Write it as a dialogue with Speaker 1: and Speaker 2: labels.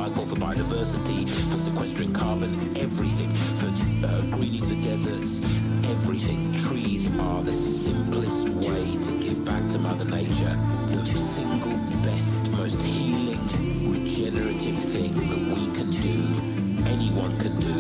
Speaker 1: cycle, for biodiversity, for sequestering carbon, everything, for greening the deserts, everything. Trees are the simplest way to give back to Mother Nature, the single best, most healing, regenerative thing that we can do, anyone can do.